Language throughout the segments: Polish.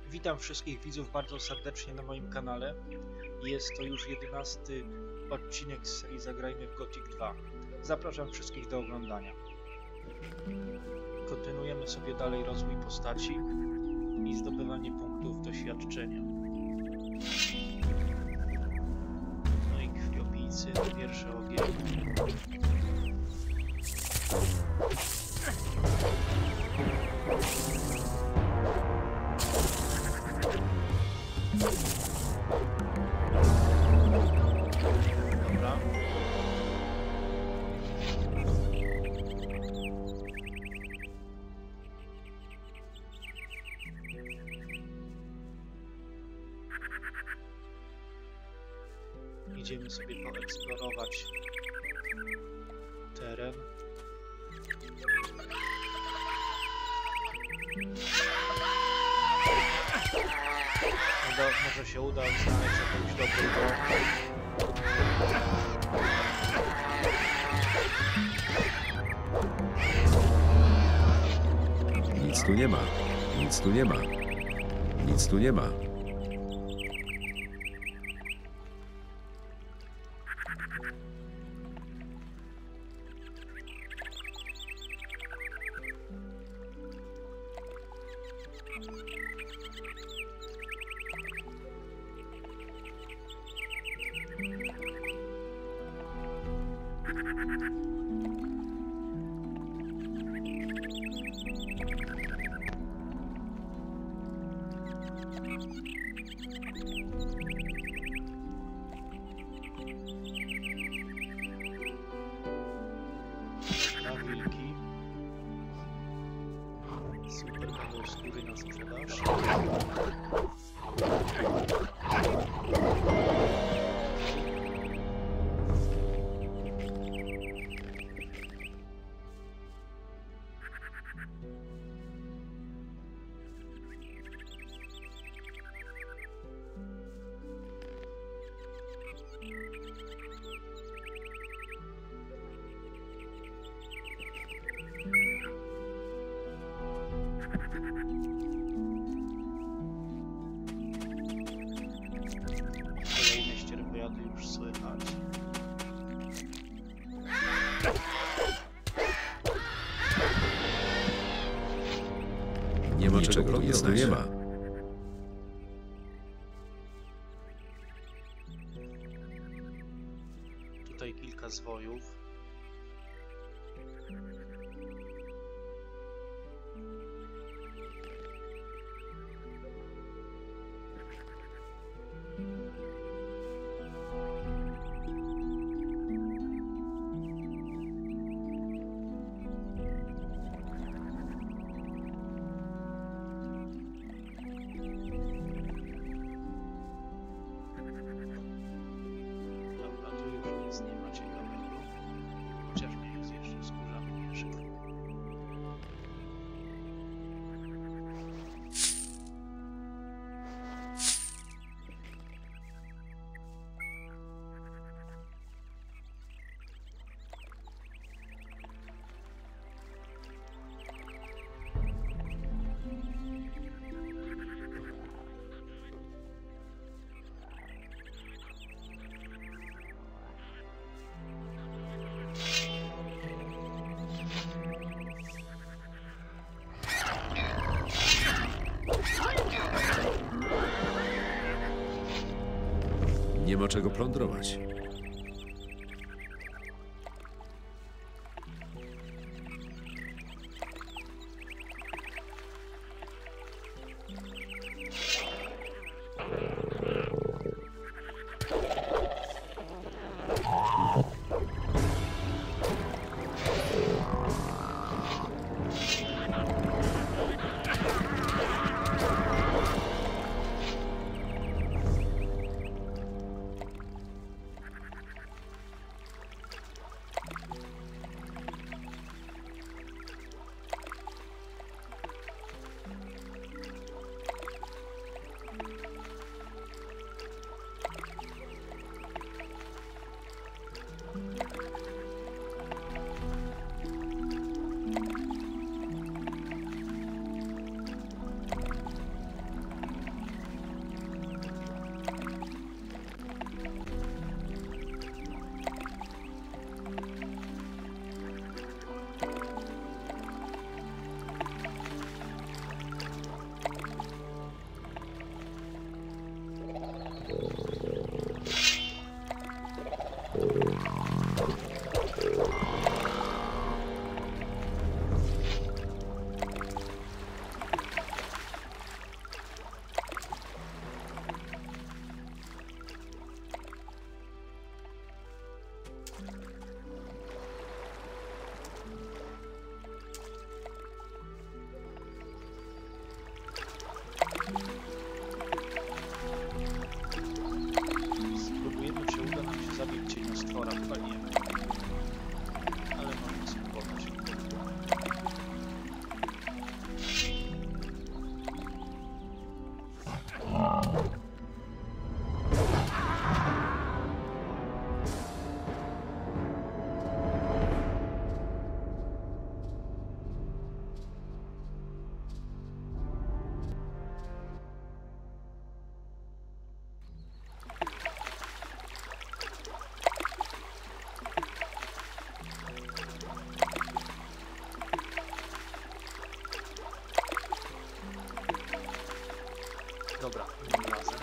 Witam wszystkich widzów bardzo serdecznie na moim kanale. Jest to już 11 odcinek z serii Zagrajmy w Gothic 2. Zapraszam wszystkich do oglądania. Kontynuujemy sobie dalej rozwój postaci i zdobywanie punktów doświadczenia. No i krwiopijcy, pierwszy ogień. Dobra. Idziemy sobie poeksplorować teren. Może się uda znaleźć jakąś dobrą drogę. Nic tu nie ma. Nic tu nie ma. Nic tu nie ma. Wilki. Super, będą skóry na sprzedaż. Kolejne ścierwojady już słychać. Nie ma czego, nic tu nie ma. Tutaj kilka zwojów. Dobra, tu już nic nie ma ciekawego. Chociaż nie jest jeszcze skórzany mieszek. Nie ma czego plądrować. Dobra, innym razem.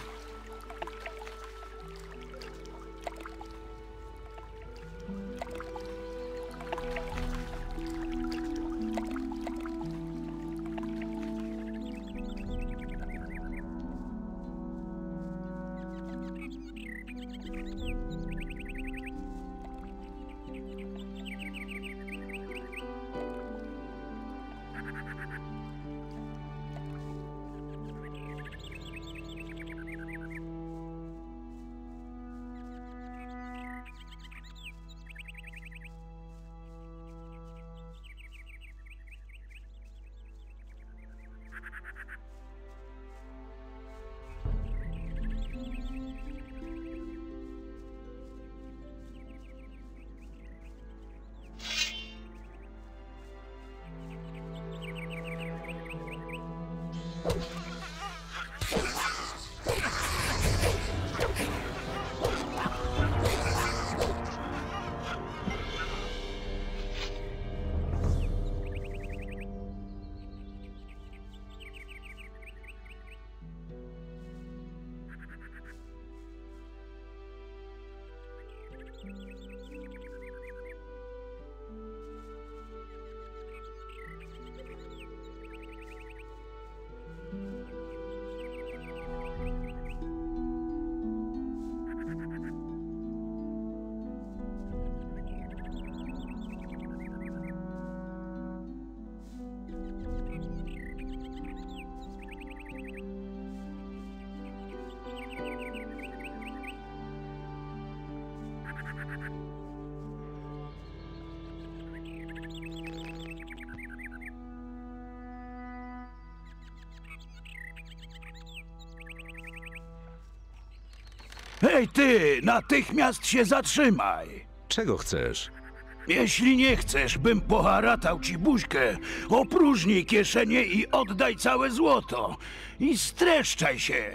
Hej ty, natychmiast się zatrzymaj! Czego chcesz? Jeśli nie chcesz, bym poharatał ci buźkę, opróżnij kieszenie i oddaj całe złoto. I streszczaj się!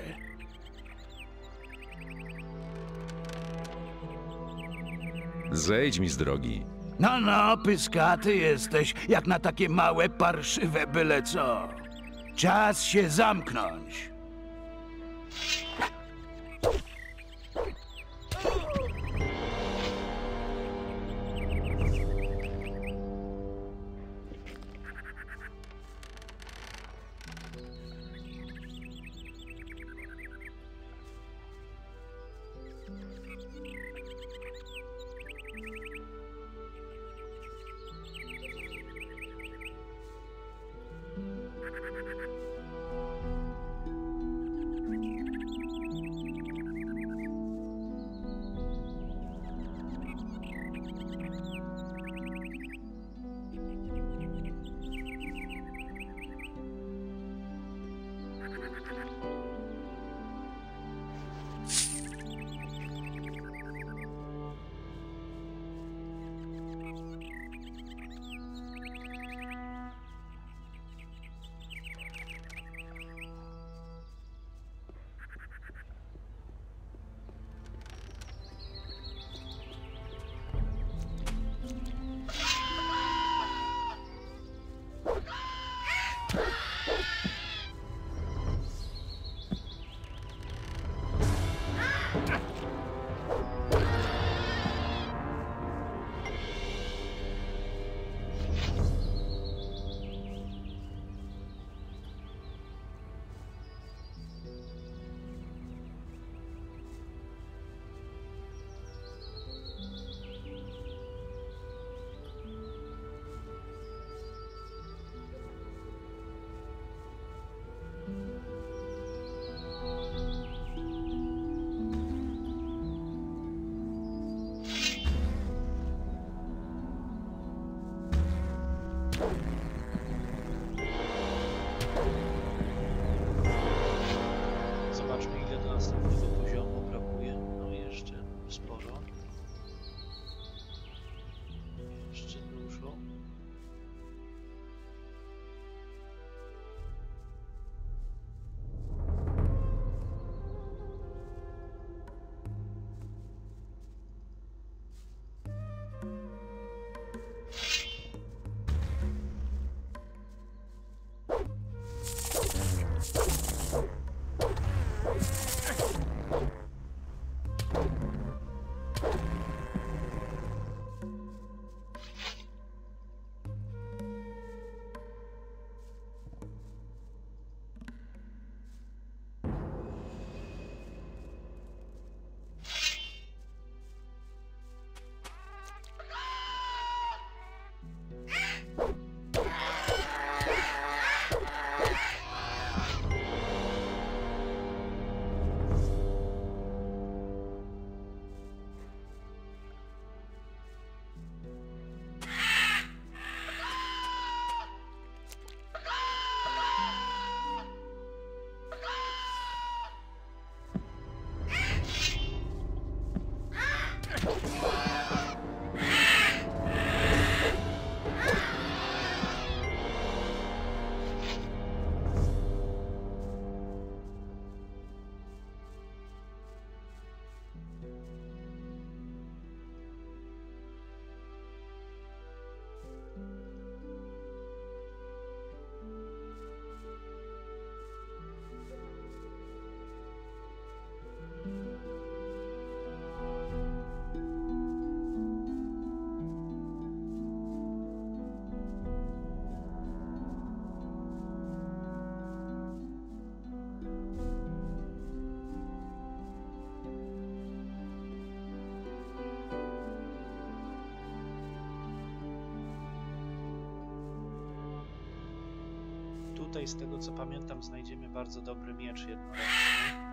Zejdź mi z drogi. No, pyskaty jesteś, jak na takie małe, parszywe byle co. Czas się zamknąć. tutaj, z tego co pamiętam, znajdziemy bardzo dobry miecz jednoręczny.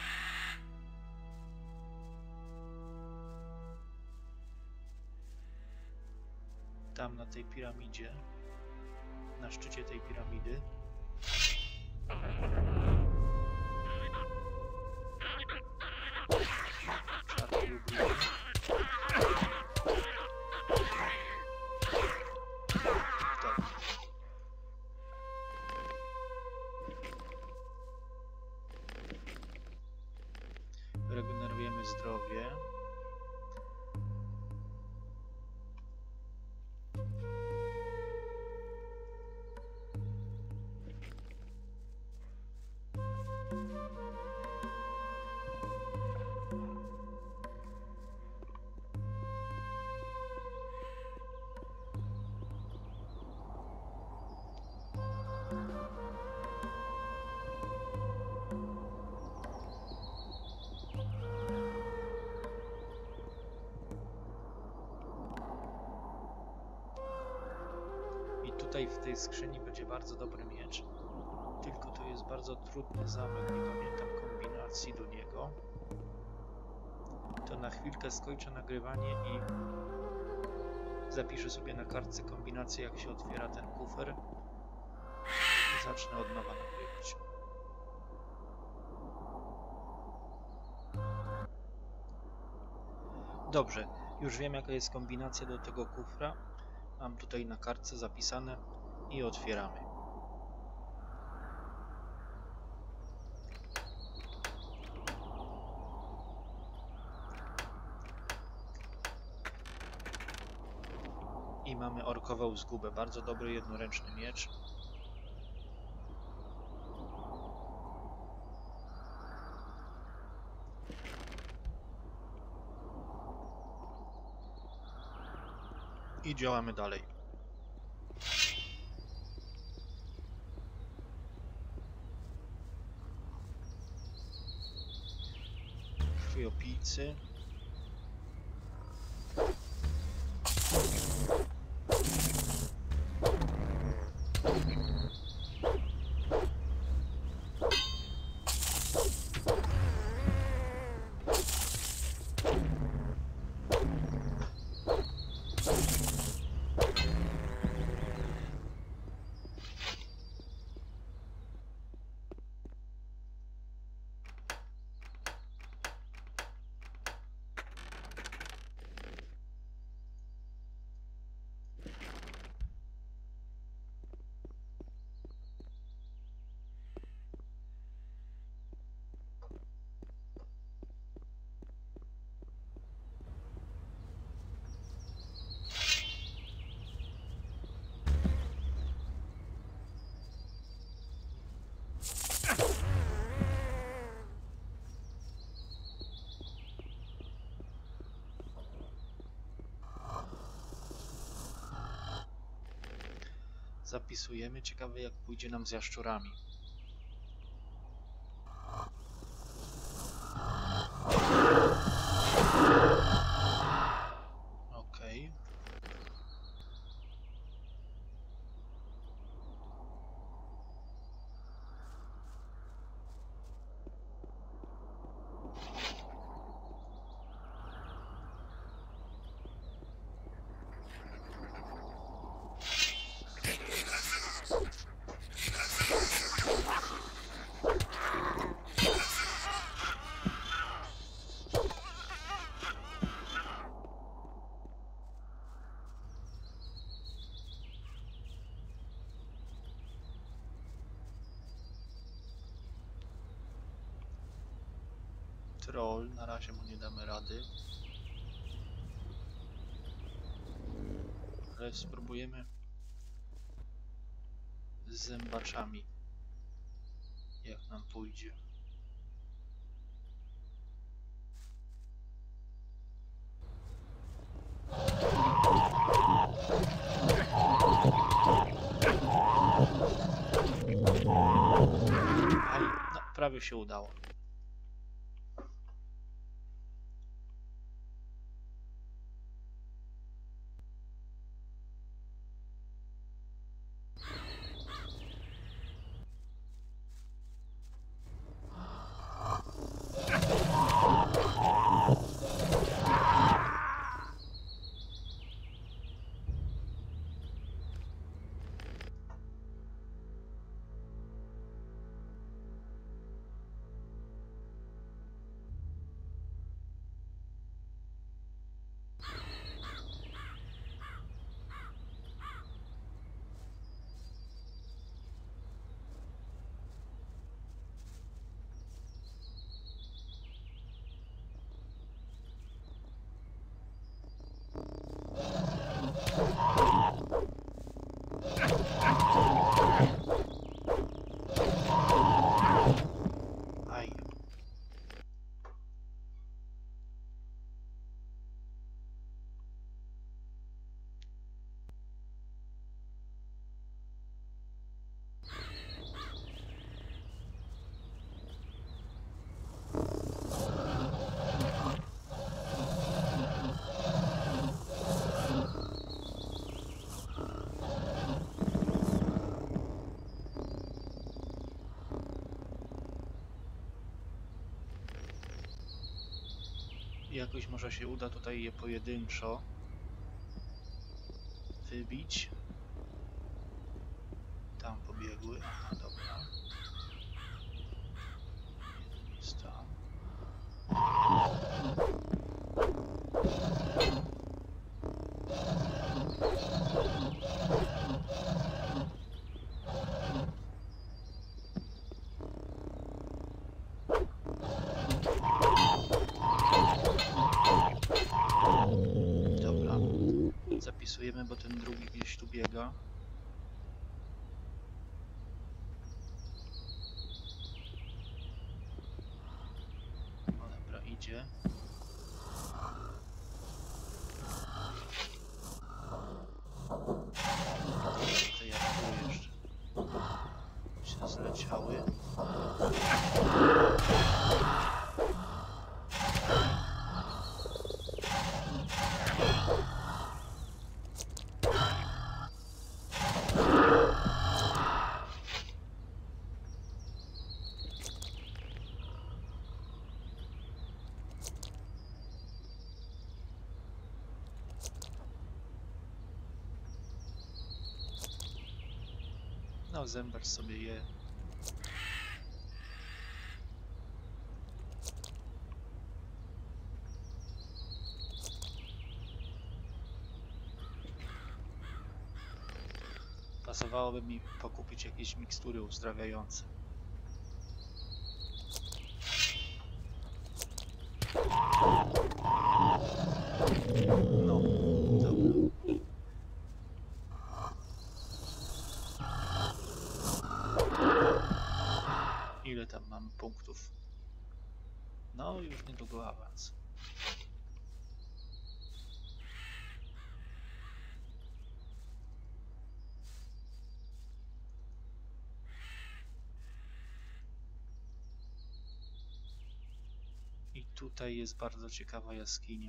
Tam na tej piramidzie, na szczycie tej piramidy. Czarny lubi. Tak. Regenerujemy zdrowie. Tutaj w tej skrzyni będzie bardzo dobry miecz, tylko to jest bardzo trudny zamek, nie pamiętam kombinacji do niego. To na chwilkę skończę nagrywanie i zapiszę sobie na kartce kombinację, jak się otwiera ten kufer i zacznę od nowa nagrywać. Dobrze, już wiem, jaka jest kombinacja do tego kufra. Mam tutaj na kartce zapisane i otwieramy. I mamy orkową zgubę. Bardzo dobry jednoręczny miecz. I działamy dalej. Krwiopijcy. Zapisujemy. Ciekawe, jak pójdzie nam z jaszczurami. Okej. Troll, na razie mu nie damy rady. Ale spróbujemy z zębaczami, jak nam pójdzie. Aj, no, prawie się udało. Jakoś może się uda tutaj je pojedynczo wybić. Tam pobiegły. Aha, dobra. Jeden jest tam. Dobra. Zapisujemy, bo ten drugi gdzieś tu biega. O, dobra, idzie. Te jabłki jeszcze się zleciały. No, zębacz sobie je. Pasowałoby mi pokupić jakieś mikstury uzdrawiające. No, dobra. Ile tam mamy punktów? No, już niedługo awans. I tutaj jest bardzo ciekawa jaskinia.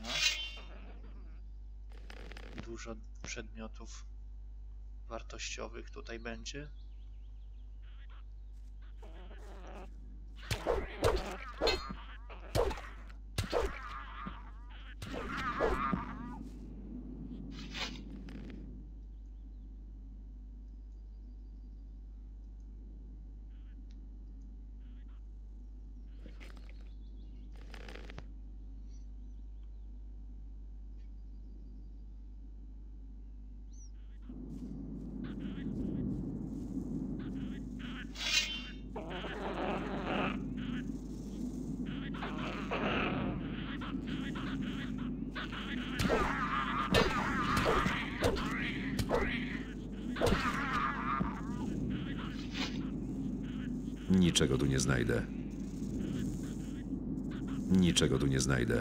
Dużo przedmiotów wartościowych tutaj będzie. Niczego tu nie znajdę. Niczego tu nie znajdę.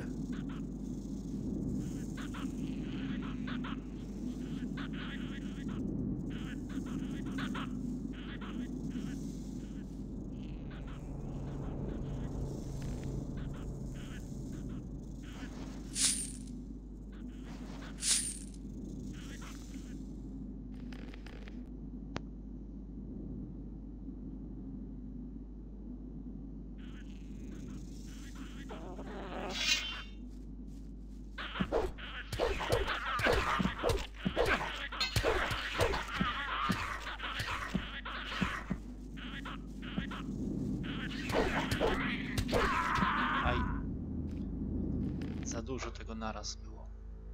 Aj. Za dużo tego naraz było.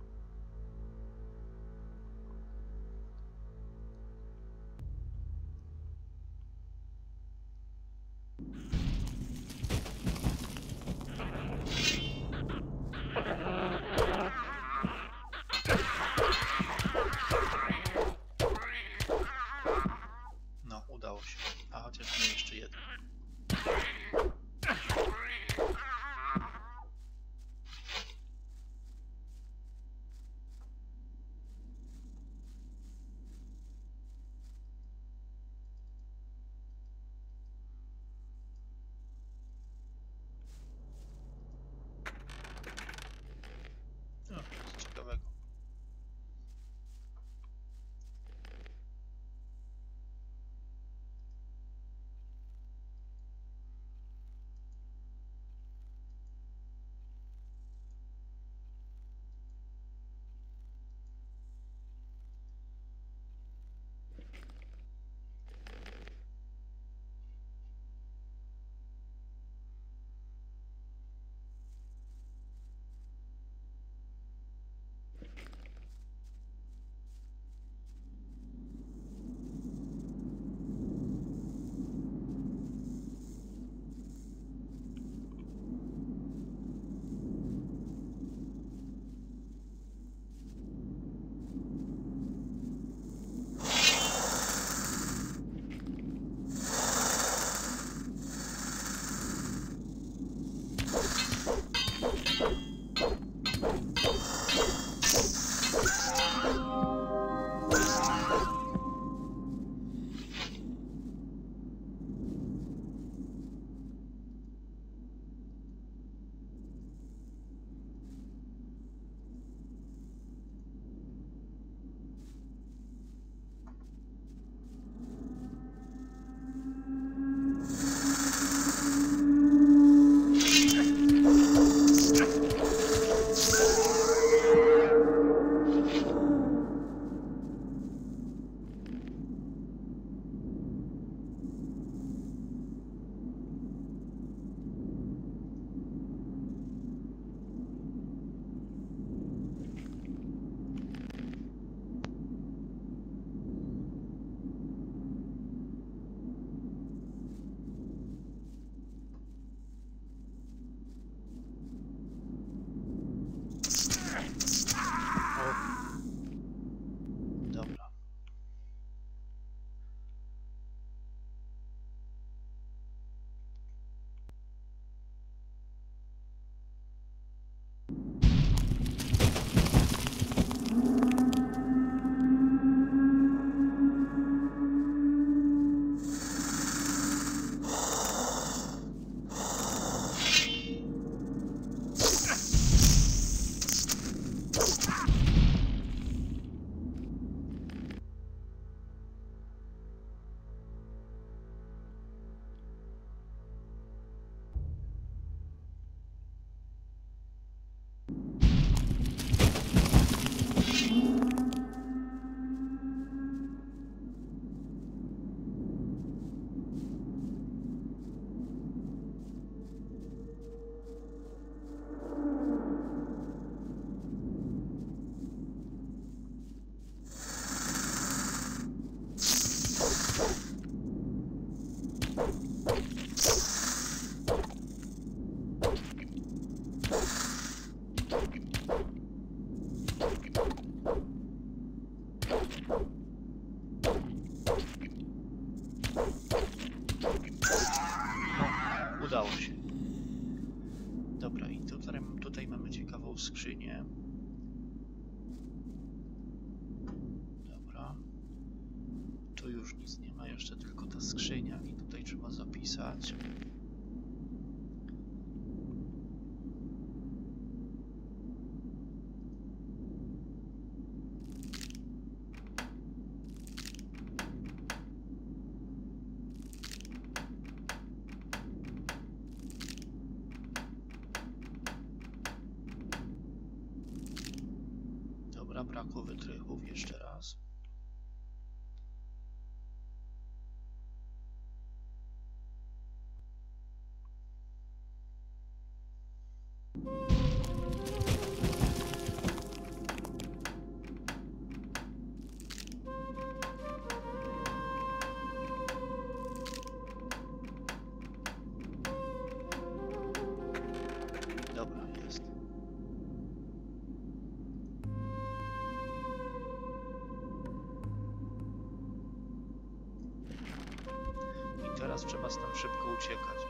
No, udało się. A chociaż nie, jeszcze jeden. Udało się. Dobra, i tutaj mamy ciekawą skrzynię. Dobra. Tu już nic nie ma, jeszcze tylko ta skrzynia i tutaj trzeba zapisać. Dobra, brakło wytrychów jeszcze raz. Dobra, jest. I teraz trzeba stąd szybko uciekać.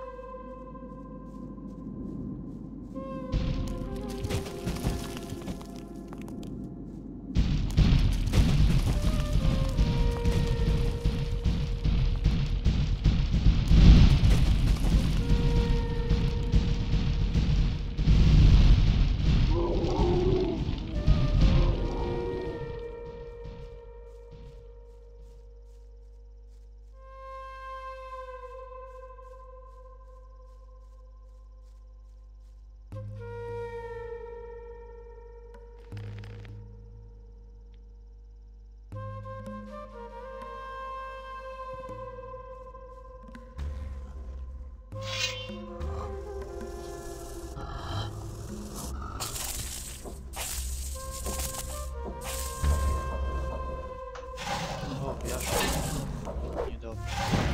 O, jasne. Niedobrze.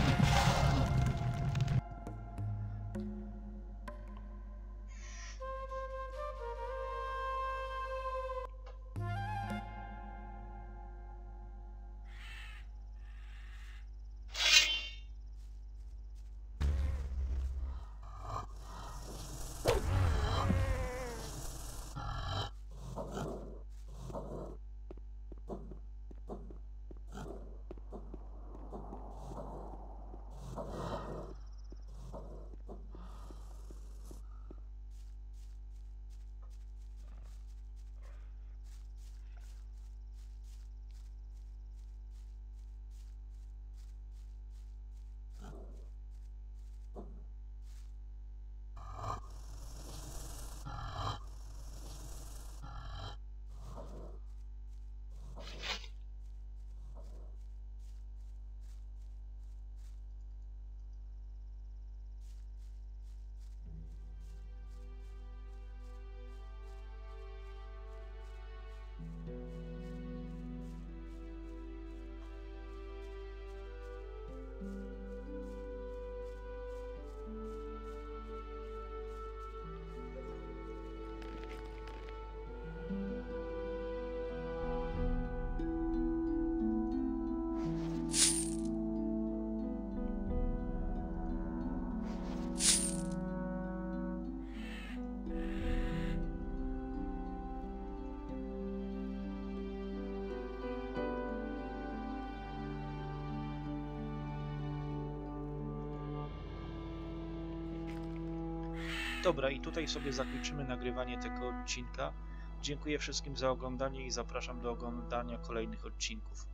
Dobra, i tutaj sobie zakończymy nagrywanie tego odcinka. Dziękuję wszystkim za oglądanie i zapraszam do oglądania kolejnych odcinków.